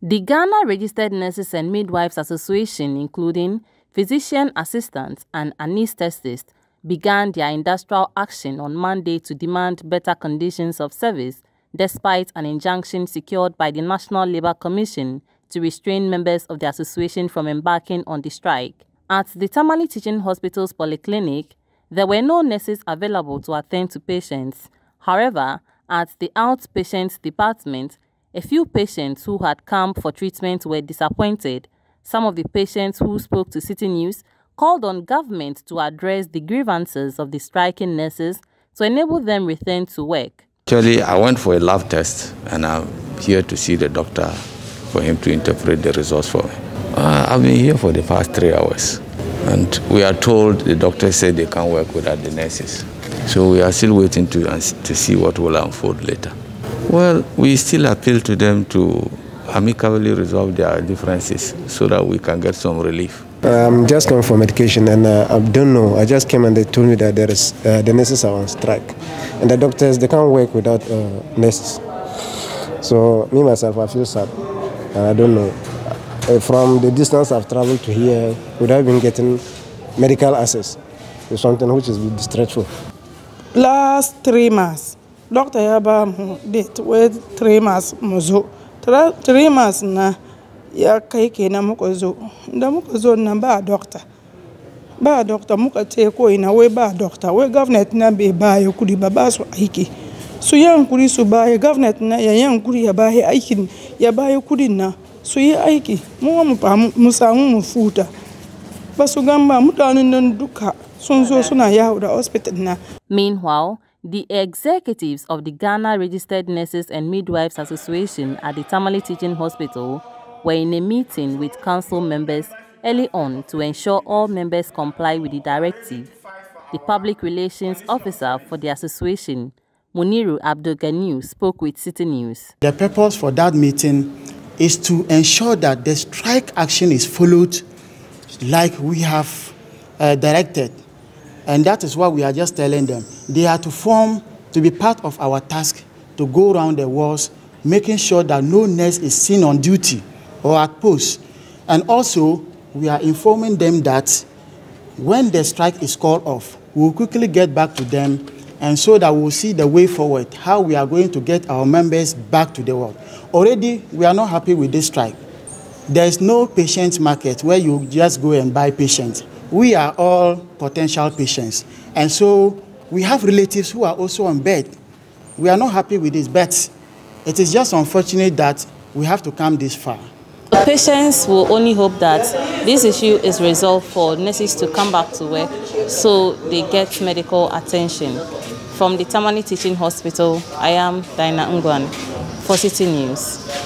The Ghana Registered Nurses and Midwives Association, including physician assistants and anesthetists, began their industrial action on Monday to demand better conditions of service despite an injunction secured by the National Labour Commission to restrain members of the association from embarking on the strike. At the Tamale Teaching Hospital's polyclinic, there were no nurses available to attend to patients. However, at the outpatient department, a few patients who had come for treatment were disappointed. Some of the patients who spoke to City News called on government to address the grievances of the striking nurses to enable them return to work. Actually, I went for a lab test and I'm here to see the doctor for him to interpret the results for me. I've been here for the past 3 hours and we are told the doctor said they can't work without the nurses. So we are still waiting to see what will unfold later. Well, we still appeal to them to amicably resolve their differences so that we can get some relief. I'm just coming for medication and I don't know. I just came and they told me that the nurses are on strike. And the doctors, they can't work without nurses. So me, myself, I feel sad. And I don't know. From the distance I've traveled to here, without even getting medical access, is something which is distressful. Last 3 months, Dr. Yaba did with 3 months mozo. 3 months na ya kai kenan muka zo. Da muka zo nan ba doctor. Ba doctor muka ce ko ina wai ba doctor. Wai government na bai baye kudi ba su aiki. Su yan kudi su baye government na ya yan kudi ya baye aikin ya baye kudin na su yi aiki. Mu samu mu futa. Ba su gamba mutanen nan duka sun zo suna yawo da hospital na. Meanwhile, the executives of the Ghana Registered Nurses and Midwives Association at the Tamale Teaching Hospital were in a meeting with council members early on to ensure all members comply with the directive. The public relations officer for the association, Muniru Abdul-Ganiu, spoke with City News. The purpose for that meeting is to ensure that the strike action is followed like we have directed. And that is what we are just telling them. They are to be part of our task to go around the walls, making sure that no nurse is seen on duty or at post. And also, we are informing them that when the strike is called off, we will quickly get back to them, and so that we will see the way forward, how we are going to get our members back to the work. Already, we are not happy with this strike. There is no patient market where you just go and buy patients. We are all potential patients. And so we have relatives who are also on bed. We are not happy with this, but it is just unfortunate that we have to come this far. The patients will only hope that this issue is resolved for nurses to come back to work so they get medical attention. From the Tamale Teaching Hospital, I am Dinah Ngwan for City News.